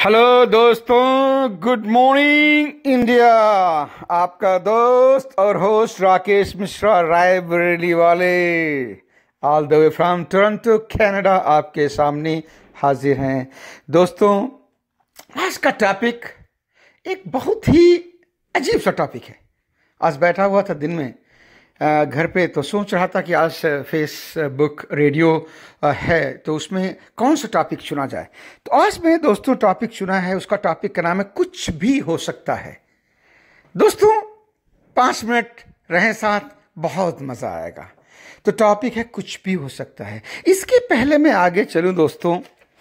Hello दोस्तों, good morning India. आपका दोस्त और होस्ट राकेश मिश्रा रायबरेली वाले all the way from Toronto Canada आपके सामने हाजिर हैं। दोस्तों, आज का टॉपिक एक बहुत ही अजीब सा टॉपिक है। आज बैठा हुआ था दिन में घर पे, तो सोच रहा था कि आज फेसबुक रेडियो है तो उसमें कौन सा टॉपिक चुना जाए। तो आज मैं दोस्तों टॉपिक चुना है, उसका टॉपिक का नाम है कुछ भी हो सकता है। दोस्तों 5 मिनट रहें साथ, बहुत मजा आएगा। तो टॉपिक है कुछ भी हो सकता है। इसके पहले मैं आगे चलूं दोस्तों,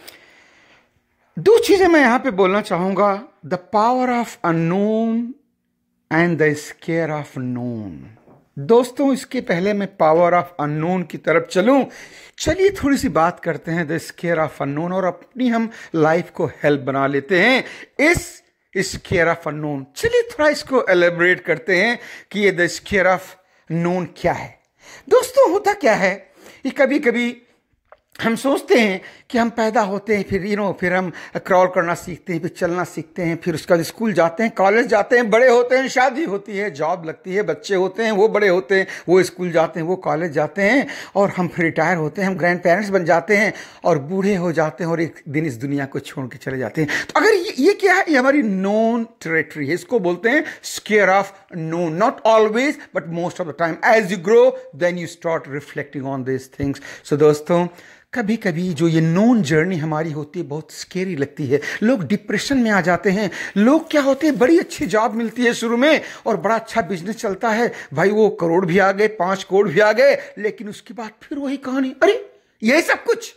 2 चीजें मैं यहां पे बोलना चाहूंगा। The power of unknown and the scare of known. दोस्तों इसके पहले मैं पावर ऑफ अननोन की तरफ चलूं, चलिए थोड़ी सी बात करते हैं द स्केयर ऑफ अननोन और अपनी हम लाइफ को हेल्प बना लेते हैं इस स्केयर ऑफ अननोन। चलिए थोड़ा इसको एलेबरेट करते हैं कि ये द स्केयर ऑफ नोन क्या है। दोस्तों होता क्या है कि कभी कभी हम सोचते हैं कि हम पैदा होते हैं, फिर हम क्रॉल करना सीखते हैं, फिर चलना सीखते हैं, फिर उसके बाद स्कूल जाते हैं, कॉलेज जाते हैं, बड़े होते हैं, शादी होती है, जॉब लगती है, बच्चे होते हैं, वो बड़े होते हैं, वो स्कूल जाते हैं, वो कॉलेज जाते हैं, और हम फिर रिटायर होते हैं, हम ग्रैंड पेरेंट्स बन जाते हैं और बूढ़े हो जाते हैं और एक दिन इस दुनिया को छोड़ के चले जाते हैं। तो अगर ये क्या है, ये हमारी नोन टेरिटरी है। इसको बोलते हैं scare of known. Not always but most of the time as you grow then you start reflecting on this things. So दोस्तों कभी कभी जो ये नोन जर्नी हमारी होती है बहुत स्केरी लगती है। लोग डिप्रेशन में आ जाते हैं। लोग क्या होते हैं, बड़ी अच्छी जॉब मिलती है शुरू में और बड़ा अच्छा बिजनेस चलता है, भाई वो करोड़ भी आ गए, 5 करोड़ भी आ गए, लेकिन उसके बाद फिर वही कहानी, अरे यही सब कुछ।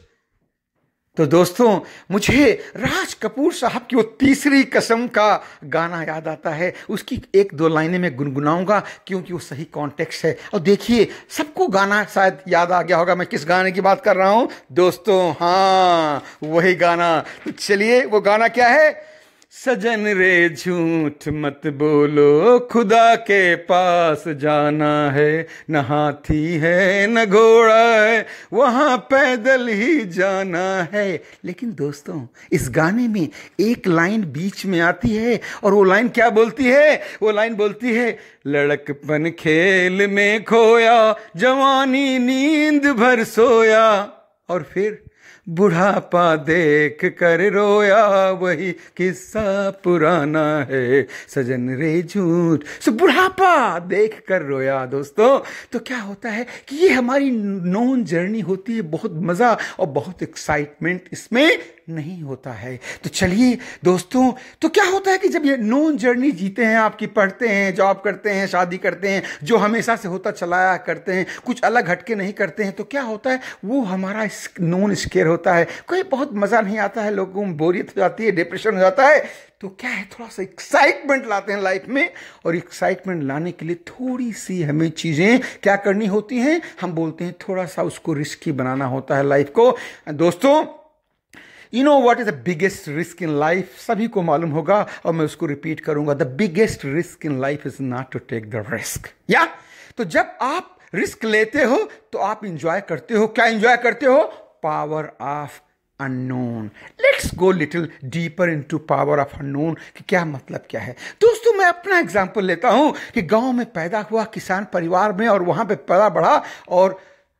तो दोस्तों मुझे राज कपूर साहब की वो तीसरी कसम का गाना याद आता है। उसकी 1-2 लाइनें मैं गुनगुनाऊंगा क्योंकि वो सही कॉन्टेक्स्ट है। और देखिए सबको गाना शायद याद आ गया होगा मैं किस गाने की बात कर रहा हूं दोस्तों। हाँ वही गाना। तो चलिए वो गाना क्या है। सजन रे झूठ मत बोलो, खुदा के पास जाना है, न हाथी है न घोड़ा है, वहां पैदल ही जाना है। लेकिन दोस्तों इस गाने में एक लाइन बीच में आती है और वो लाइन क्या बोलती है? वो लाइन बोलती है, लड़कपन खेल में खोया, जवानी नींद भर सोया, और फिर बुढ़ापा देख कर रोया, वही किस्सा पुराना है, सजन रे झूठ। सो बुढ़ापा देख कर रोया। दोस्तों तो क्या होता है कि ये हमारी नोन जर्नी होती है, बहुत मजा और बहुत एक्साइटमेंट इसमें नहीं होता है। तो चलिए दोस्तों, तो क्या होता है कि जब ये नोन जर्नी जीते हैं, आपकी पढ़ते हैं, जॉब करते हैं, शादी करते हैं, जो हमेशा से होता चलाया करते हैं, कुछ अलग हटके नहीं करते हैं, तो क्या होता है वो हमारा नोन स्केयर होता है। कोई बहुत मजा नहीं आता है, लोगों को बोरियत हो जाती है, डिप्रेशन हो जाता है। तो क्या है, थोड़ा सा एक्साइटमेंट लाते हैं लाइफ में, और एक्साइटमेंट लाने के लिए थोड़ी सी हमें चीजें क्या करनी होती हैं, हम बोलते हैं थोड़ा सा उसको रिस्की बनाना होता है लाइफ को। दोस्तों you know what is the biggest risk in life? सभी को मालूम होगा और मैं उसको रिपीट करूंगा। The biggest risk in life is not to take the risk. या तो जब आप रिस्क लेते हो तो आप इंजॉय करते हो। क्या इंजॉय करते हो? Power of unknown. Let's go little deeper into power of unknown कि क्या मतलब क्या है। दोस्तों मैं अपना एग्जांपल लेता हूं कि गांव में पैदा हुआ, किसान परिवार में, और वहां पे पला बढ़ा, और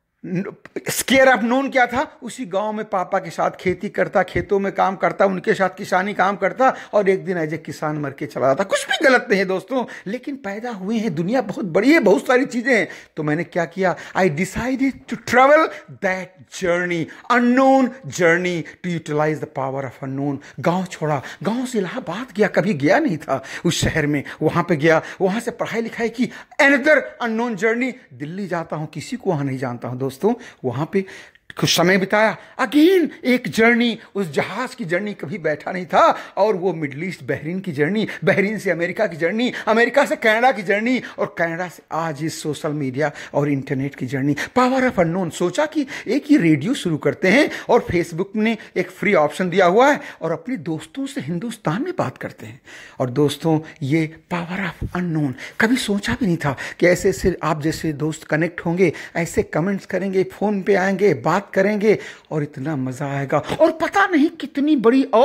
स्केयर ऑफ नोन क्या था? उसी गांव में पापा के साथ खेती करता, खेतों में काम करता, उनके साथ किसानी काम करता, और एक दिन एज ए किसान मर के चला जाता। कुछ भी गलत नहीं है दोस्तों, लेकिन पैदा हुए हैं, दुनिया बहुत बड़ी है, बहुत सारी चीजें हैं। तो मैंने क्या किया? I decided to travel that journey, unknown journey, to utilise the power of unknown. गांव छोड़ा, गांव से इलाहाबाद गया, कभी गया नहीं था उस शहर में, वहां पे गया, वहां से पढ़ाई लिखाई की, अनदर अननोन जर्नी। दिल्ली जाता हूं, किसी को वहां नहीं जानता हूं दोस्तों, वहां पे कुछ समय बिताया, अगेन एक जर्नी, उस जहाज की जर्नी कभी बैठा नहीं था, और वो मिडिल ईस्ट बहरीन की जर्नी, बहरीन से अमेरिका की जर्नी, अमेरिका से कनाडा की जर्नी, और कनाडा से आज इस सोशल मीडिया और इंटरनेट की जर्नी। Power of unknown. सोचा कि एक ही रेडियो शुरू करते हैं, और फेसबुक ने एक फ्री ऑप्शन दिया हुआ है, और अपने दोस्तों से हिंदुस्तान में बात करते हैं। और दोस्तों ये पावर ऑफ अननोन, कभी सोचा भी नहीं था कि ऐसे ऐसे आप जैसे दोस्त कनेक्ट होंगे, ऐसे कमेंट्स करेंगे, फोन पे आएंगे, बात करेंगे, और इतना मजा आएगा, और पता नहीं कितनी बड़ी और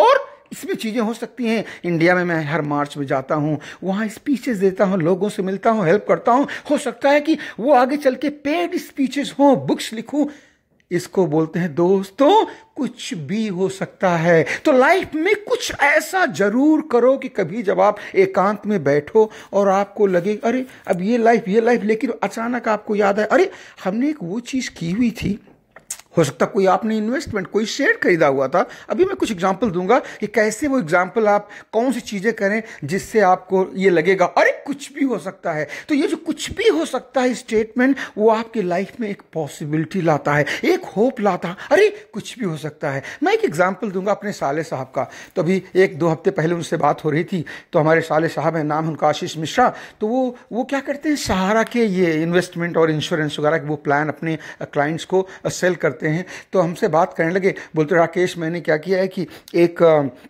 इसमें चीज़ें हो सकती हैं। इंडिया में मैं हर मार्च में जाता हूँ, वहाँ स्पीचेस देता हूँ, लोगों से मिलता हूँ, हेल्प करता हूँ। हो सकता है कि वो आगे चल के पेड स्पीचेस हों, बुक्स लिखूँ। इसको बोलते हैं दोस्तों, कुछ भी हो सकता है। तो लाइफ में कुछ ऐसा जरूर करो कि कभी जब आप एकांत में बैठो और आपको लगे अरे अब ये लाइफ, लेकिन अचानक आपको याद आए अरे हमने एक वो चीज़ की हुई थी। हो सकता कोई आपने इन्वेस्टमेंट, कोई शेयर खरीदा हुआ था। अभी मैं कुछ एग्जांपल दूंगा कि कैसे वो एग्जांपल आप कौन सी चीजें करें जिससे आपको ये लगेगा अरे कुछ भी हो सकता है। तो ये जो कुछ भी हो सकता है स्टेटमेंट, वो आपकी लाइफ में एक पॉसिबिलिटी लाता है, एक होप लाता है, अरे कुछ भी हो सकता है। मैं एक एग्जाम्पल दूंगा अपने साले साहब का। तो अभी 1-2 हफ्ते पहले उनसे बात हो रही थी। तो हमारे साले साहब है, नाम है उनका आशीष मिश्रा। तो वो क्या करते हैं, सहारा के ये इन्वेस्टमेंट और इंश्योरेंस वगैरह वो प्लान अपने क्लाइंट्स को सेल करते हैं। तो हमसे बात करने लगे, बोलते राकेश मैंने क्या किया है कि एक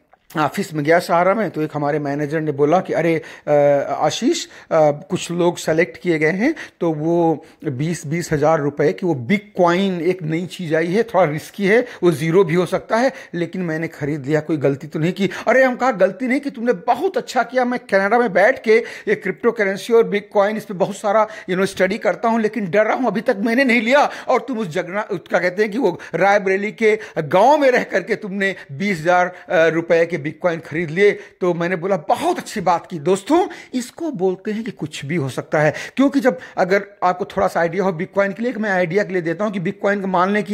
ऑफिस में गया सहारा में। तो एक हमारे मैनेजर ने बोला कि अरे आशीष कुछ लोग सेलेक्ट किए गए हैं, तो वो 20-20 हज़ार रुपए की वो बिग क्वाइन एक नई चीज़ आई है, थोड़ा रिस्की है, वो ज़ीरो भी हो सकता है, लेकिन मैंने खरीद लिया, कोई गलती तो नहीं की। अरे हम कहा गलती नहीं की, तुमने बहुत अच्छा किया। मैं कनाडा में बैठ के ये क्रिप्टो करेंसी और बिग क्वाइन इस पर बहुत सारा स्टडी करता हूँ, लेकिन डर रहा हूँ, अभी तक मैंने नहीं लिया। और तुम उस जगना उसका कहते हैं कि वो रायबरेली के गाँव में रह करके तुमने 20,000 रुपए के बिटकॉइन खरीद लिए। तो मैंने बोला बहुत अच्छी बात की। दोस्तों इसको बोलते हैं कि कुछ भी हो सकता है। क्योंकि जब अगर आपको थोड़ा सा आइडिया हो बिटकॉइन के लिए, मैं आइडिया के लिए देता हूं कि बिटकॉइन का मान लें कि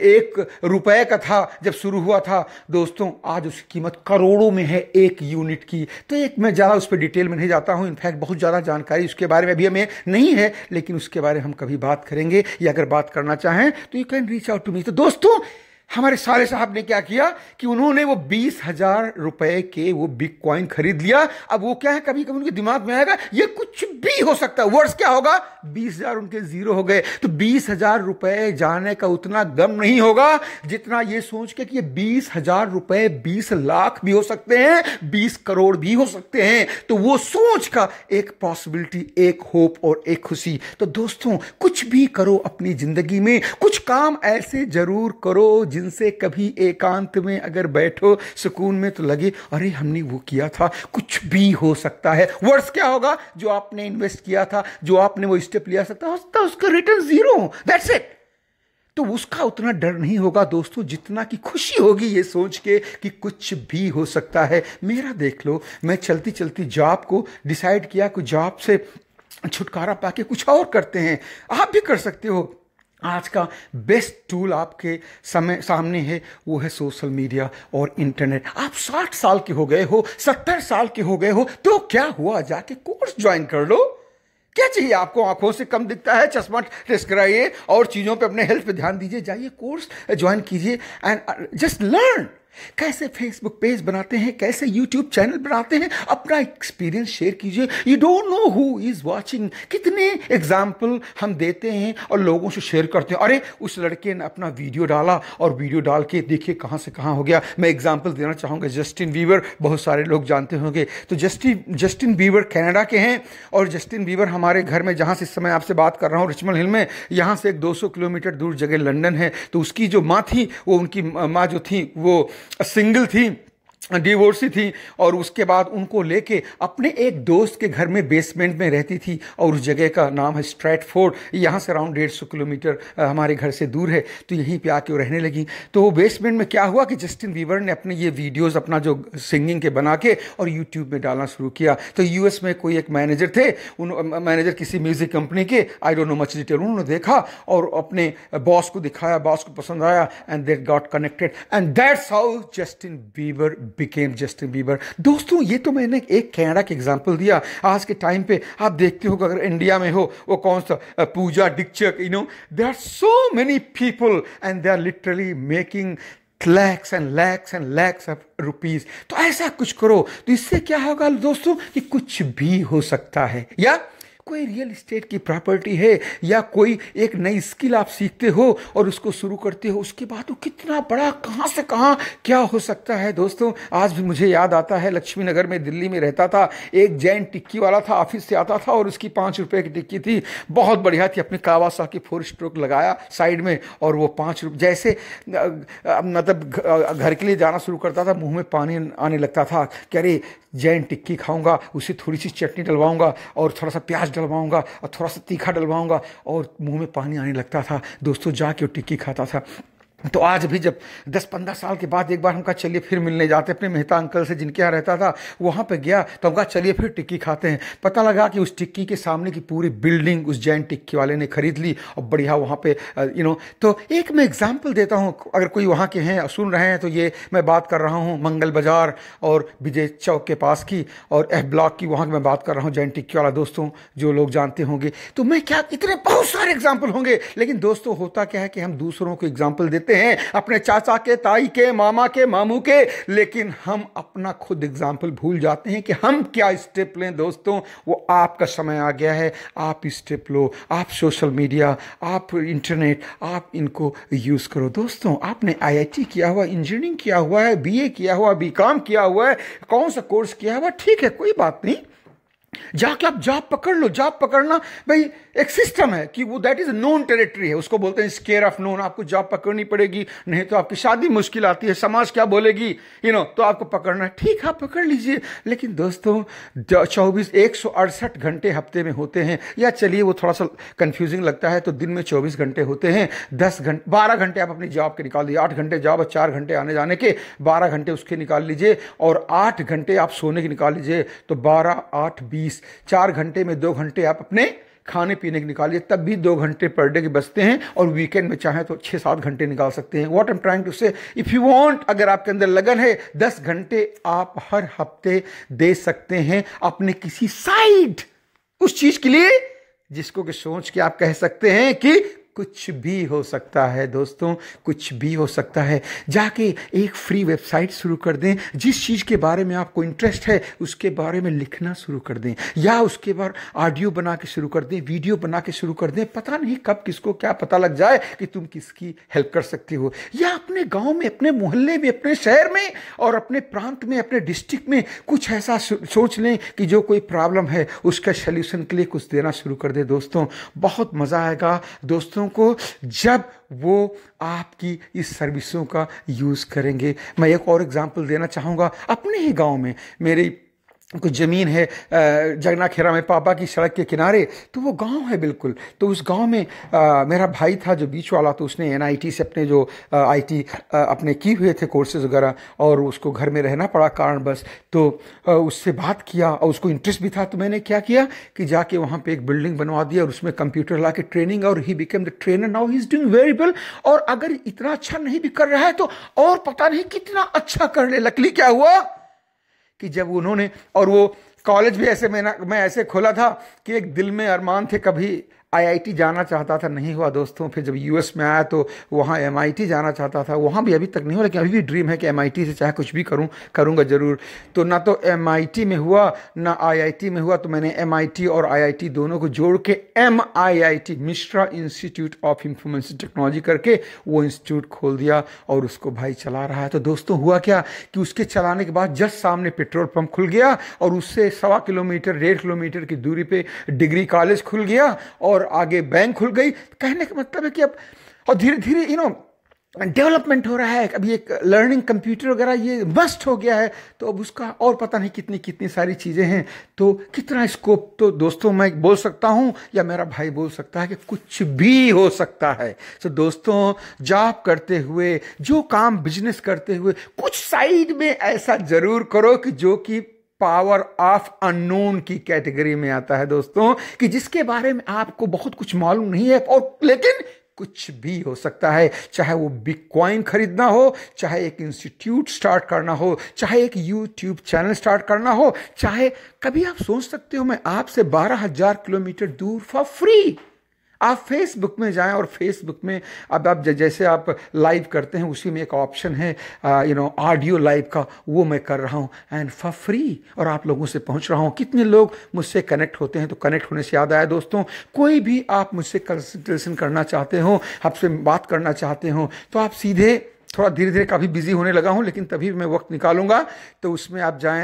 1 रुपए का था जब शुरू हुआ था, दोस्तों आज उसकी कीमत करोड़ों में है 1 यूनिट की। तो मैं ज़्यादा उस पर डिटेल में नहीं जाता हूं, इनफैक्ट बहुत ज़्यादा जानकारी उसके बारे में अभी हमें नहीं है, लेकिन उसके बारे में हम कभी बात करेंगे, या अगर बात करना चाहें तो you can reach out to me. तो दोस्तों हमारे साले साहब ने क्या किया कि उन्होंने वो 20,000 रुपए के वो बिटकॉइन खरीद लिया। अब वो क्या है, कभी कभी उनके दिमाग में आएगा ये कुछ भी हो सकता है, वर्ड्स क्या होगा, 20,000 उनके जीरो हो गए। तो 20,000 रुपए जाने का उतना गम नहीं होगा जितना ये सोच के कि ये 20,000 रुपए 20 लाख भी हो सकते हैं, 20 करोड़ भी हो सकते हैं। तो वो सोच का एक पॉसिबिलिटी, एक होप और एक खुशी। तो दोस्तों कुछ भी करो अपनी जिंदगी में, कुछ काम ऐसे जरूर करो जिनसे कभी एकांत में अगर बैठो सुकून में तो लगे अरे हमने वो किया था, कुछ भी हो सकता है। वर्ड्स क्या होगा, जो आपने इन्वेस्ट किया था, जो आपने वो स्टेप लिया सकता उसका रिटर्न जीरो, दैट्स इट। तो उसका उतना डर नहीं होगा दोस्तों जितना कि खुशी होगी ये सोच के कि कुछ भी हो सकता है। मेरा देख लो, मैं चलती चलती जॉब को डिसाइड किया कि जॉब से छुटकारा पाके कुछ और करते हैं। आप भी कर सकते हो। आज का बेस्ट टूल आपके सामने है, वो है सोशल मीडिया और इंटरनेट। आप 60 साल के हो गए हो, 70 साल के हो गए हो, तो क्या हुआ, जाके कोर्स ज्वाइन कर लो। क्या चाहिए आपको, आंखों से कम दिखता है, चश्मा टेस्ट कराइए और चीज़ों पे, अपने हेल्थ पे ध्यान दीजिए, जाइए कोर्स ज्वाइन कीजिए एंड जस्ट लर्न। कैसे फेसबुक पेज बनाते हैं, कैसे यूट्यूब चैनल बनाते हैं, अपना एक्सपीरियंस शेयर कीजिए। You don't know who is watching. कितने एग्जाम्पल हम देते हैं और लोगों से शेयर करते हैं, अरे उस लड़के ने अपना वीडियो डाला और वीडियो डाल के देखिए कहां से कहां हो गया। मैं एग्जाम्पल देना चाहूंगा, जस्टिन बीबर, बहुत सारे लोग जानते होंगे। तो जस्टिन बीबर कनाडा के हैं और जस्टिन बीबर हमारे घर में, जहां से इस समय आपसे बात कर रहा हूं, रिचमंड हिल में, यहां से एक 200 किलोमीटर दूर जगह लंदन है। तो उसकी जो माँ थी, वो उनकी माँ जो थी वो सिंगल थी, डिवोर्सी थी, और उसके बाद उनको लेके अपने एक दोस्त के घर में बेसमेंट में रहती थी, और उस जगह का नाम है स्ट्रैटफोर्ड। यहाँ से अराउंड 150 किलोमीटर हमारे घर से दूर है। तो यहीं पे आके वो रहने लगी। तो वो बेसमेंट में क्या हुआ कि जस्टिन बीबर ने अपने ये वीडियोस अपना जो सिंगिंग के बना के और यूट्यूब में डालना शुरू किया। तो यूएस में कोई एक मैनेजर थे, मैनेजर किसी म्यूजिक कंपनी के, I don't know much detail, उन्होंने देखा और अपने बॉस को दिखाया, बॉस को पसंद आया and they got connected and that's how Justin Bieber became Justin Bieber. दोस्तों ये तो मैंने एक कनाडा का एग्जांपल दिया। आज के टाइम पे आप देखते हो अगर इंडिया में हो, वो कौन सा पूजा डिक्चक, there are so many people and they are literally making lakhs and lakhs and lakhs of rupees। तो ऐसा कुछ करो, तो इससे क्या होगा दोस्तों कि कुछ भी हो सकता है, या कोई रियल एस्टेट की प्रॉपर्टी है या कोई एक नई स्किल आप सीखते हो और उसको शुरू करते हो, उसके बाद वो कितना बड़ा कहाँ से कहाँ क्या हो सकता है। दोस्तों आज भी मुझे याद आता है, लक्ष्मी नगर में दिल्ली में रहता था, एक जैन टिक्की वाला था, ऑफिस से आता था और उसकी 5 रुपए की टिक्की थी, बहुत बढ़िया थी, अपने कावासाकी 4 स्ट्रोक लगाया साइड में और वो 5 रुपये जैसे मतलब घर के लिए जाना शुरू करता था, मुंह में पानी आने लगता था कि अरे जैन टिक्की खाऊंगा, उसे थोड़ी सी चटनी डलवाऊंगा और थोड़ा सा प्याज डलवाऊंगा और थोड़ा सा तीखा डलवाऊंगा और मुंह में पानी आने लगता था। दोस्तों जाके वो टिक्की खाता था। तो आज भी जब 10-15 साल के बाद एक बार हम कहा चलिए फिर मिलने जाते, अपने मेहता अंकल से जिनके यहाँ रहता था वहाँ पे गया तो हम कहा चलिए फिर टिक्की खाते हैं। पता लगा कि उस टिक्की के सामने की पूरी बिल्डिंग उस जैन टिक्की वाले ने खरीद ली और बढ़िया वहाँ पे तो एक मैं एग्जाम्पल देता हूँ, अगर कोई वहाँ के हैं सुन रहे हैं तो ये मैं बात कर रहा हूँ मंगल बाजार और विजय चौक के पास की और एफ ब्लॉक की, वहाँ की मैं बात कर रहा हूँ जैन टिक्की वाला। दोस्तों जो लोग जानते होंगे तो मैं क्या, इतने बहुत सारे एग्जाम्पल होंगे, लेकिन दोस्तों होता क्या है कि हम दूसरों को एग्जाम्पल देते हैं, अपने चाचा के, ताई के, मामा के, मामू के, लेकिन हम अपना खुद एग्जाम्पल भूल जाते हैं कि हम क्या स्टेप लें। दोस्तों वो आपका समय आ गया है, आप स्टेप लो, आप सोशल मीडिया, आप इंटरनेट, आप इनको यूज करो। दोस्तों आपने आईआईटी किया हुआ, इंजीनियरिंग किया हुआ है, बीए किया हुआ, बीकॉम किया हुआ है, कौन सा कोर्स किया हुआ, ठीक है कोई बात नहीं, जाके आप जॉब पकड़ लो। जॉब पकड़ना भाई एक सिस्टम है कि वो दैट इज नोन टेरिटरी है, उसको बोलते हैं स्केयर ऑफ नोन। आपको जॉब पकड़नी पड़ेगी, नहीं तो आपकी शादी मुश्किल आती है, समाज क्या बोलेगी तो आपको पकड़ना है, ठीक है पकड़ लीजिए। लेकिन दोस्तों 168 घंटे हफ्ते में होते हैं, या चलिए वो थोड़ा सा कंफ्यूजिंग लगता है तो दिन में 24 घंटे होते हैं, 12 घंटे आप अपनी जॉब के निकाल दीजिए, 8 घंटे जॉब और 4 घंटे आने जाने के, 12 घंटे उसके निकाल लीजिए और 8 घंटे आप सोने के निकाल लीजिए, तो 12, 8, 20, 4 घंटे में 2 घंटे आप अपने खाने पीने के निकालिए, तब भी 2 घंटे पर डे के बचते हैं और वीकेंड में चाहे तो 6-7 घंटे निकाल सकते हैं। What I am trying to say, if you want, अगर आपके अंदर लगन है, 10 घंटे आप हर हफ्ते दे सकते हैं अपने किसी साइड उस चीज के लिए जिसको कि सोच के आप कह सकते हैं कि कुछ भी हो सकता है। दोस्तों कुछ भी हो सकता है। जाके एक फ्री वेबसाइट शुरू कर दें, जिस चीज़ के बारे में आपको इंटरेस्ट है उसके बारे में लिखना शुरू कर दें, या उसके बाद ऑडियो बना के शुरू कर दें, वीडियो बना के शुरू कर दें। पता नहीं कब किसको क्या पता लग जाए कि तुम किसकी हेल्प कर सकते हो। या अपने गांव में, अपने मोहल्ले में, अपने शहर में और अपने प्रांत में, अपने डिस्ट्रिक्ट में कुछ ऐसा सोच लें कि जो कोई प्रॉब्लम है उसका सल्यूशन के लिए कुछ देना शुरू कर दें। दोस्तों बहुत मज़ा आएगा दोस्तों को जब वो आपकी इस सर्विसों का यूज करेंगे। मैं एक और एग्जांपल देना चाहूंगा, अपने ही गांव में मेरी कुछ ज़मीन है जगना खेरा में, पापा की सड़क के किनारे, तो वो गांव है बिल्कुल। तो उस गांव में मेरा भाई था जो बीच वाला, तो उसने एनआईटी से अपने जो आईटी अपने किए हुए थे कोर्सेज वगैरह, और उसको घर में रहना पड़ा कारण बस। तो उससे बात किया और उसको इंटरेस्ट भी था, तो मैंने क्या किया कि जाके वहाँ पे एक बिल्डिंग बनवा दिया और उसमें कंप्यूटर ला के ट्रेनिंग, और he became the trainer, now he is doing very well. और अगर इतना अच्छा नहीं भी कर रहा है तो और पता नहीं कितना अच्छा कर ले। लकली क्या हुआ कि जब उन्होंने, और वो कॉलेज भी ऐसे मैं ऐसे खोला था कि एक दिल में अरमान थे, कभी आईआईटी जाना चाहता था, नहीं हुआ दोस्तों। फिर जब यूएस में आया तो वहाँ एमआईटी जाना चाहता था, वहाँ भी अभी तक नहीं हुआ, लेकिन अभी भी ड्रीम है कि एमआईटी से चाहे कुछ भी करूँगा ज़रूर। तो ना तो एमआईटी में हुआ ना आईआईटी में हुआ, तो मैंने एमआईटी और आईआईटी दोनों को जोड़ के MIIT Mishra institute of information technology करके वो इंस्टीट्यूट खोल दिया और उसको भाई चला रहा है। तो दोस्तों हुआ क्या कि उसके चलाने के बाद जस्ट सामने पेट्रोल पंप खुल गया और उससे 1.25 किलोमीटर 1.5 किलोमीटर की दूरी पे डिग्री कॉलेज खुल गया और आगे बैंक खुल गई। कहने का मतलब है कि अब और धीरे धीरे डेवलपमेंट हो रहा है। अभी एक लर्निंग कंप्यूटर वगैरह ये मस्ट हो गया है, तो अब उसका और पता नहीं कितनी कितनी सारी चीज़ें हैं, तो कितना स्कोप। तो दोस्तों मैं बोल सकता हूं या मेरा भाई बोल सकता है कि कुछ भी हो सकता है। तो दोस्तों जॉब करते हुए, जो काम बिजनेस करते हुए, कुछ साइड में ऐसा जरूर करो कि जो कि पावर ऑफ अननोन की कैटेगरी में आता है दोस्तों, कि जिसके बारे में आपको बहुत कुछ मालूम नहीं है, और लेकिन कुछ भी हो सकता है। चाहे वो बिटकॉइन खरीदना हो, चाहे एक इंस्टीट्यूट स्टार्ट करना हो, चाहे एक यूट्यूब चैनल स्टार्ट करना हो, चाहे कभी आप सोच सकते हो मैं आपसे 12,000 किलोमीटर दूर फॉर फ्री आप फेसबुक में जाएं और फेसबुक में अब आप जैसे आप लाइव करते हैं उसी में एक ऑप्शन है ऑडियो लाइव का, वो मैं कर रहा हूँ एंड फॉर फ्री, और आप लोगों से पहुँच रहा हूँ। कितने लोग मुझसे कनेक्ट होते हैं। तो कनेक्ट होने से याद आया दोस्तों, कोई भी आप मुझसे कंसल्टेशन करना चाहते हो, आपसे बात करना चाहते हो, तो आप सीधे, थोड़ा धीरे धीरे काफ़ी बिजी होने लगा हूं लेकिन तभी मैं वक्त निकालूंगा, तो उसमें आप जाएं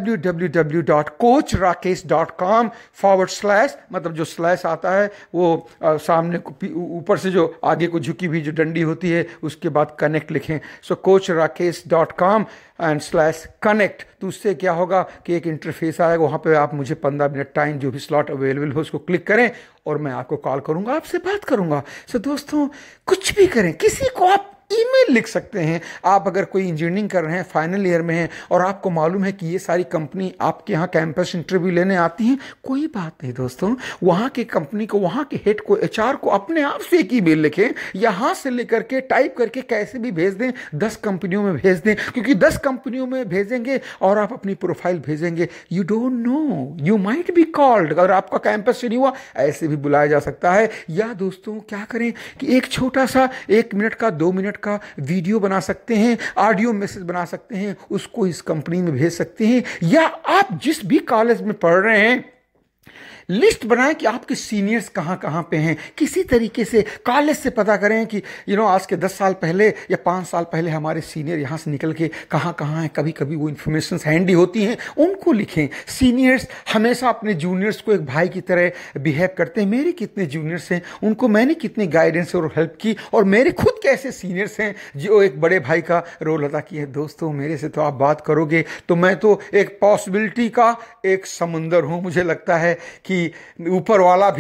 www.coachrakesh.com / मतलब जो स्लैश आता है वो सामने ऊपर से जो आगे को झुकी हुई जो डंडी होती है उसके बाद कनेक्ट लिखें। सो coachrakesh.com /connect। तो उससे क्या होगा कि एक इंटरफेस आएगा, वहाँ पे आप मुझे 15 मिनट टाइम जो भी स्लॉट अवेलेबल हो उसको क्लिक करें और मैं आपको कॉल करूंगा, आपसे बात करूंगा। सो दोस्तों कुछ भी करें, किसी को आप ईमेल लिख सकते हैं। आप अगर कोई इंजीनियरिंग कर रहे हैं, फाइनल ईयर में हैं और आपको मालूम है कि ये सारी कंपनी आपके यहाँ कैंपस इंटरव्यू लेने आती हैं, कोई बात नहीं दोस्तों, वहाँ के कंपनी को, वहाँ के हेड को, एचआर को अपने आप से एक ईमेल लिखें, यहाँ से लेकर के टाइप करके कैसे भी भेज दें, 10 कंपनियों में भेज दें, क्योंकि 10 कंपनियों में भेजेंगे और आप अपनी प्रोफाइल भेजेंगे, you don't know, you might be called. अगर आपका कैंपस से नहीं हुआ, ऐसे भी बुलाया जा सकता है। या दोस्तों क्या करें कि एक छोटा सा 1 मिनट का 2 मिनट का वीडियो बना सकते हैं, ऑडियो मैसेज बना सकते हैं, उसको इस कंपनी में भेज सकते हैं। या आप जिस भी कॉलेज में पढ़ रहे हैं लिस्ट बनाएं कि आपके सीनियर्स कहाँ कहाँ पे हैं, किसी तरीके से कॉलेज से पता करें कि आज के 10 साल पहले या 5 साल पहले हमारे सीनियर यहाँ से निकल के कहाँ कहाँ हैं। कभी कभी वो इन्फॉर्मेशन हैंडी होती हैं, उनको लिखें। सीनियर्स हमेशा अपने जूनियर्स को एक भाई की तरह बिहेव करते हैं। मेरे कितने जूनियर्स हैं, उनको मैंने कितनी गाइडेंस और हेल्प की, और मेरे खुद कैसे सीनियर्स हैं जो एक बड़े भाई का रोल अदा किया है। दोस्तों मेरे से तो आप बात करोगे तो मैं तो एक पॉसिबिलिटी का एक समुंदर हूँ। मुझे लगता है कि ऊपर वाला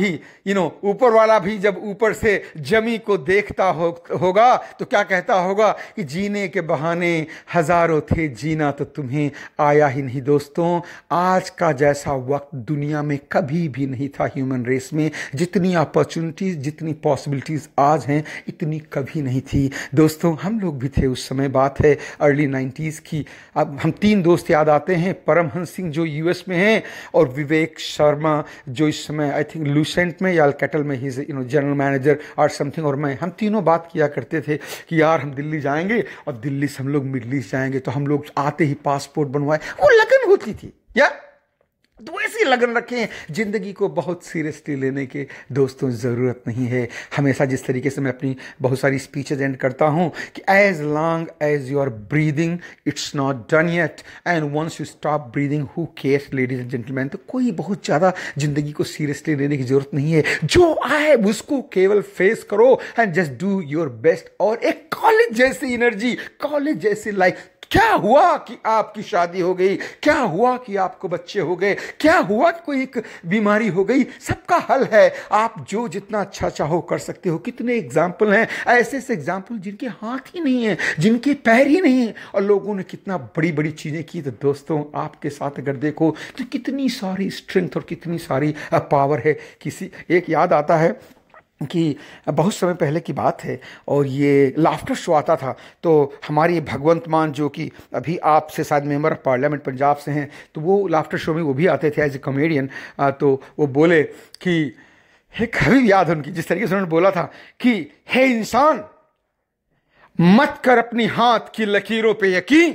भी जब ऊपर से जमी को देखता होगा तो क्या कहता होगा कि जीने के बहाने हजारों थे, जीना तो तुम्हें आया ही नहीं। दोस्तों आज का जैसा वक्त दुनिया में कभी भी नहीं था, ह्यूमन रेस में जितनी अपॉर्चुनिटीज, जितनी पॉसिबिलिटीज आज हैं, इतनी कभी नहीं थी। दोस्तों हम लोग भी थे उस समय, बात है अर्ली 90s की। अब हम 3 दोस्त याद आते हैं, परमहंस सिंह जो यूएस में हैं, और विवेक शर्मा जो इस समय आई थिंक लूसेंट में या अल्केटल में ही जनरल मैनेजर और समथिंग, और मैं, हम तीनों बात किया करते थे कि यार हम दिल्ली जाएंगे और दिल्ली से हम लोग मिडिल ईस्ट जाएंगे। तो हम लोग आते ही पासपोर्ट बनवाए, वो लगन होती थी या तो ऐसी लगन रखें। जिंदगी को बहुत सीरियसली लेने के दोस्तों ज़रूरत नहीं है। हमेशा जिस तरीके से मैं अपनी बहुत सारी स्पीचेज एंड करता हूं कि as long as you are breathing it's not done yet, and once you stop breathing who cares ladies and gentlemen. तो कोई बहुत ज़्यादा जिंदगी को सीरियसली लेने की जरूरत नहीं है। जो आए उसको केवल फेस करो and just do your best. और एक कॉलेज जैसी एनर्जी, कॉलेज जैसी लाइफ। क्या हुआ कि आपकी शादी हो गई, क्या हुआ कि आपको बच्चे हो गए, क्या हुआ कि कोई एक बीमारी हो गई, सबका हल है। आप जो जितना अच्छा चाहो कर सकते हो। कितने एग्जाम्पल हैं ऐसे ऐसे एग्जाम्पल जिनके हाथ ही नहीं है, जिनके पैर ही नहीं है, और लोगों ने कितना बड़ी बड़ी चीजें की। तो दोस्तों आपके साथ अगर देखो तो कितनी सारी स्ट्रेंथ और कितनी सारी पावर है। किसी एक याद आता है कि बहुत समय पहले की बात है और ये लाफ्टर शो आता था। तो हमारी भगवंत मान जो कि अभी आपसे शायद मेंबर ऑफ पार्लियामेंट पंजाब से हैं, तो वो लाफ्टर शो में वो भी आते थे एज ए कॉमेडियन। तो वो बोले कि एक कभी याद है उनकी, जिस तरीके से उन्होंने बोला था कि हे इंसान, मत कर अपनी हाथ की लकीरों पे यकीन।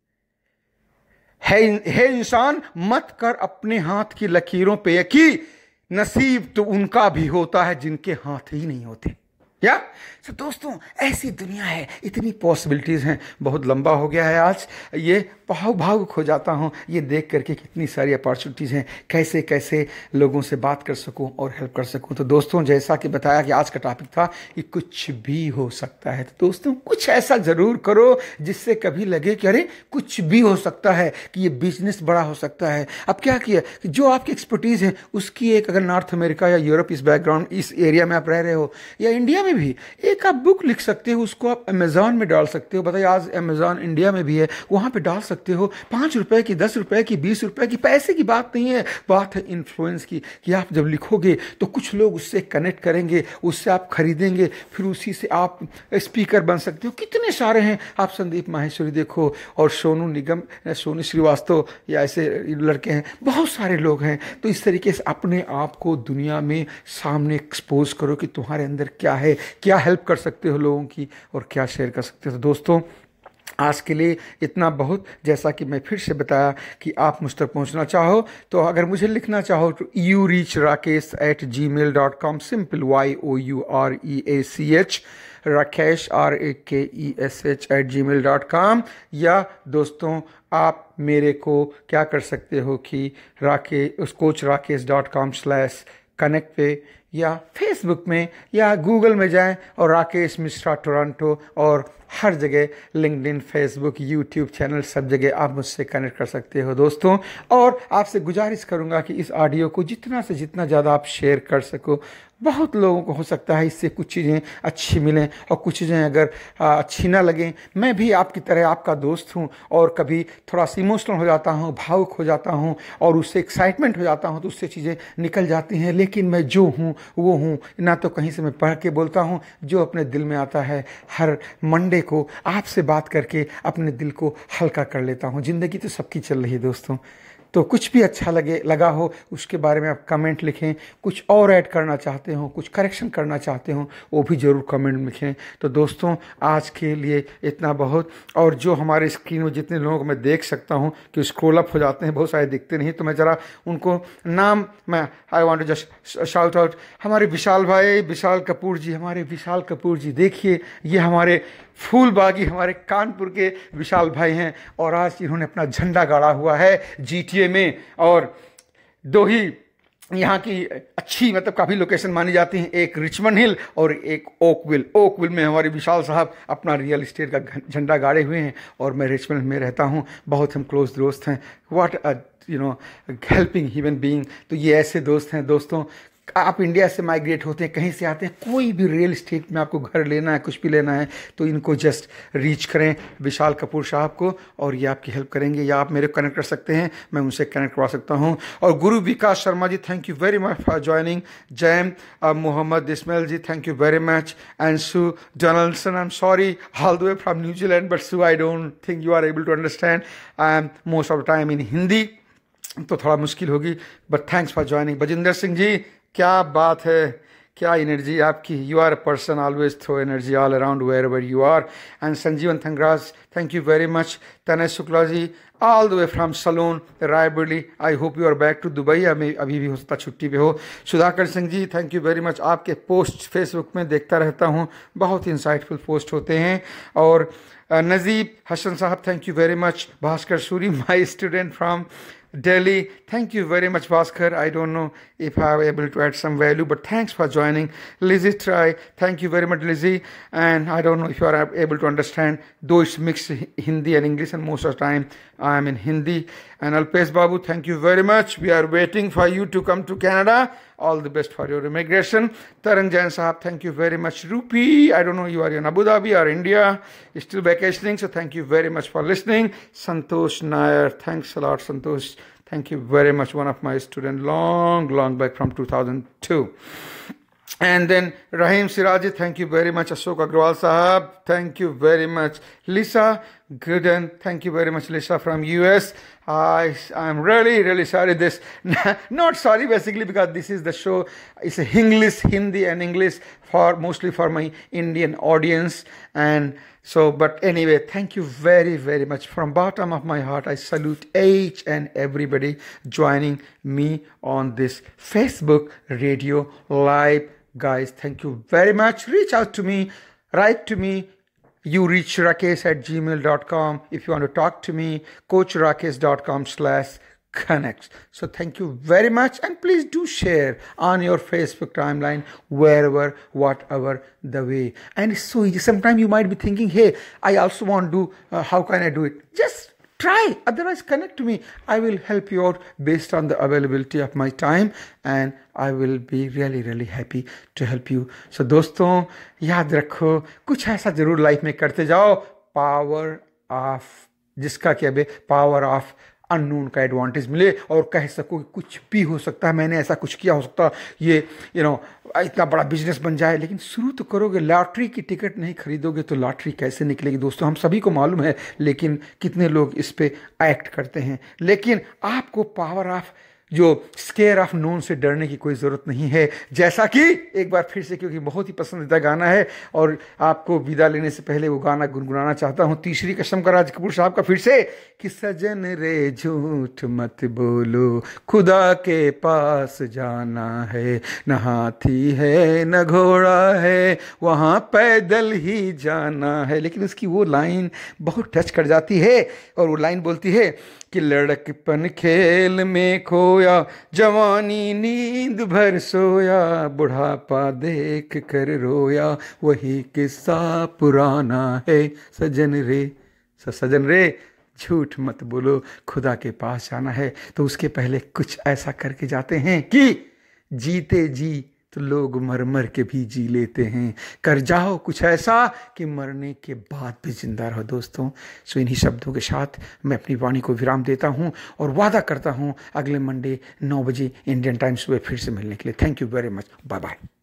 हे इंसान, मत कर अपने हाथ की लकीरों पे यकीन, नसीब तो उनका भी होता है जिनके हाथ ही नहीं होते। या तो दोस्तों ऐसी दुनिया है, इतनी पॉसिबिलिटीज़ हैं। बहुत लंबा हो गया है आज, ये भावुक हो जाता हूँ ये देख करके कितनी सारी अपॉर्चुनिटीज़ हैं, कैसे कैसे लोगों से बात कर सकूँ और हेल्प कर सकूँ। तो दोस्तों जैसा कि बताया कि आज का टॉपिक था कि कुछ भी हो सकता है। तो दोस्तों कुछ ऐसा ज़रूर करो जिससे कभी लगे कि अरे कुछ भी हो सकता है, कि ये बिजनेस बड़ा हो सकता है। अब क्या किया कि जो आपकी एक्सपर्टीज़ है उसकी एक, अगर नॉर्थ अमेरिका या यूरोप इस बैकग्राउंड इस एरिया में आप रह रहे हो, या इंडिया में भी एक एक आप बुक लिख सकते हो, उसको आप अमेज़ॉन में डाल सकते हो। बताइए, आज अमेज़ॉन इंडिया में भी है, वहाँ पे डाल सकते हो। 5 रुपए की, 10 रुपए की, 20 रुपए की, पैसे की बात नहीं है, बात है इन्फ्लुएंस की, कि आप जब लिखोगे तो कुछ लोग उससे कनेक्ट करेंगे, उससे आप खरीदेंगे, फिर उसी से आप स्पीकर बन सकते हो। कितने सारे हैं, आप संदीप माहेश्वरी देखो, और सोनू निगम, सोनू श्रीवास्तव, या ऐसे लड़के हैं, बहुत सारे लोग हैं। तो इस तरीके से अपने आप को दुनिया में सामने एक्सपोज करो कि तुम्हारे अंदर क्या है, क्या हेल्प कर सकते हो लोगों की, और क्या शेयर कर सकते हो। तो दोस्तों, आज के लिए इतना बहुत। जैसा कि मैं फिर से बताया कि आप मुझ तक पहुंचना चाहो तो अगर मुझे लिखना चाहो तो youreachrakesh@gmail.com, simple YOUREACH, Rakesh RAKESH@gmail.com। या दोस्तों, आप मेरे को क्या कर सकते हो कि coachrakesh.com/connect पे, या फेसबुक में, या गूगल में जाएं और राकेश मिश्रा टोरंटो, और हर जगह लिंक्डइन, फेसबुक, यूट्यूब चैनल, सब जगह आप मुझसे कनेक्ट कर सकते हो दोस्तों। और आपसे गुजारिश करूंगा कि इस ऑडियो को जितना से जितना ज़्यादा आप शेयर कर सको। बहुत लोगों को हो सकता है इससे कुछ चीज़ें अच्छी मिलें और कुछ चीज़ें अगर अच्छी ना लगें। मैं भी आपकी तरह आपका दोस्त हूं, और कभी थोड़ा सा इमोशनल हो जाता हूं, भावुक हो जाता हूं, और उससे एक्साइटमेंट हो जाता हूं, तो उससे चीज़ें निकल जाती हैं। लेकिन मैं जो हूं वो हूं, ना तो कहीं से मैं पढ़ के बोलता हूं, जो अपने दिल में आता है। हर मंडे को आपसे बात करके अपने दिल को हल्का कर लेता हूं। ज़िंदगी तो सबकी चल रही है दोस्तों, तो कुछ भी अच्छा लगा हो उसके बारे में आप कमेंट लिखें। कुछ और ऐड करना चाहते हो, कुछ करेक्शन करना चाहते हो, वो भी ज़रूर कमेंट में लिखें। तो दोस्तों, आज के लिए इतना बहुत। और जो हमारे स्क्रीन में जितने लोगों को मैं देख सकता हूं कि स्क्रॉल अप हो जाते हैं, बहुत सारे दिखते नहीं, तो मैं ज़रा उनको नाम मैं I want to just shout out. हमारे विशाल भाई, विशाल कपूर जी, हमारे विशाल कपूर जी, देखिए ये हमारे फूलबागी, हमारे कानपुर के विशाल भाई हैं, और आज इन्होंने अपना झंडा गाड़ा हुआ है GTA में। और दो ही यहाँ की अच्छी, मतलब काफ़ी लोकेशन मानी जाती हैं, एक रिचमंड हिल और एक ओकविल। ओकविल में हमारे विशाल साहब अपना रियल एस्टेट का झंडा गाड़े हुए हैं, और मैं रिचमंड में रहता हूँ। बहुत हम क्लोज दोस्त हैं। What a helping human being. तो ये ऐसे दोस्त हैं दोस्तों। आप इंडिया से माइग्रेट होते हैं, कहीं से आते हैं, कोई भी रियल एस्टेट में आपको घर लेना है, कुछ भी लेना है, तो इनको जस्ट रीच करें, विशाल कपूर साहब को, और ये आपकी हेल्प करेंगे। या आप मेरे को कनेक्ट कर सकते हैं, मैं उनसे कनेक्ट करवा सकता हूं। और Guru Vikas Sharma ji, thank you very much for joining. जैम Mohammad Ismail ji, thank you very much. And Sue Donaldson, I am sorry, all the way from New Zealand, but Sue I don't think you are able to understand. I am most of the time in Hindi, तो थोड़ा मुश्किल होगी, but thanks for joining. Bajinder Singh ji, क्या बात है, क्या energy आपकी। You are a person always throw energy all around wherever you are. And Sanjeevan Thangaraj, thank you very much. Tanay Shukla ji, all the way from Salon Raebareli, I hope you are back to Dubai. अभी भी हो सकता छुट्टी पे हो। Sudhakar Singh ji, thank you very much. आपके post Facebook में देखता रहता हूँ, बहुत इंसाइटफुल पोस्ट होते हैं। और Najeeb Hasan sahab, thank you very much. Bhaskar Suri, my student from Delhi, thank you very much, Bhaskar. I don't know if I am able to add some value, but thanks for joining. Lizzie Try, thank you very much, Lizzie. And I don't know if you are able to understand, though it's mixed Hindi and English, and most of the time I am in Hindi. And Alpesh Babu, thank you very much. We are waiting for you to come to Canada. All the best for your immigration. Tarang Jain Sahab, thank you very much. Rupi, I don't know, you are in Abu Dhabi or India, still vacationing, so thank you very much for listening. Santosh Nair, thanks a lot, Santosh. Thank you very much. One of my students, long back from 2002. And then Rahim Siraji, thank you very much. Ashok Agrawal Sahab, thank you very much. Lisa Gooden, thank you very much, Lisa from US. I'm really sorry this, not sorry basically, because this is the show, it's a Hinglish, Hindi and English, mostly for my Indian audience. And so, but anyway, thank you very much. From bottom of my heart, I salute each and everybody joining me on this Facebook radio live. Guys, thank you very much. Reach out to me, write to me. YouReachRakesh@gmail.com. If you want to talk to me, coachrakesh.com/connect. So thank you very much, and please do share on your Facebook timeline, wherever, whatever the way. And it's so easy. Sometimes you might be thinking, hey, I also want to do, how can I do it? Just try, otherwise connect to me. I will help you out based on the availability of my time and I will be really really happy to help you. So दोस्तों याद रखो, कुछ ऐसा जरूर life में करते जाओ, power of जिसका क्या बे, पावर ऑफ अननोन का एडवांटेज मिले और कह सको कि कुछ भी हो सकता है, मैंने ऐसा कुछ किया, हो सकता ये इतना बड़ा बिजनेस बन जाए। लेकिन शुरू तो करोगे, लॉटरी की टिकट नहीं खरीदोगे तो लॉटरी कैसे निकलेगी दोस्तों, हम सभी को मालूम है। लेकिन कितने लोग इस पे एक्ट करते हैं। लेकिन आपको पावर ऑफ जो स्केयर ऑफ नोन से डरने की कोई ज़रूरत नहीं है। जैसा कि एक बार फिर से, क्योंकि बहुत ही पसंदीदा गाना है और आपको विदा लेने से पहले वो गाना गुनगुनाना चाहता हूँ। तीसरी कसम का राज कपूर साहब का फिर से, कि सजन रे झूठ मत बोलो, खुदा के पास जाना है, न हाथी है न घोड़ा है, वहाँ पैदल ही जाना है। लेकिन उसकी वो लाइन बहुत टच कर जाती है और वो लाइन बोलती है कि लड़कपन खेल में खोया, जवानी नींद भर सोया, बुढ़ापा देख कर रोया, वही किस्सा पुराना है। सजन रे झूठ मत बोलो, खुदा के पास जाना है। तो उसके पहले कुछ ऐसा करके जाते हैं कि जीते जी तो लोग मर मर के भी जी लेते हैं। कर जाओ कुछ ऐसा कि मरने के बाद भी जिंदा रहो दोस्तों। सो इन्हीं शब्दों के साथ मैं अपनी वाणी को विराम देता हूं और वादा करता हूं अगले मंडे 9 बजे इंडियन टाइम सुबह फिर से मिलने के लिए। Thank you very much, bye bye.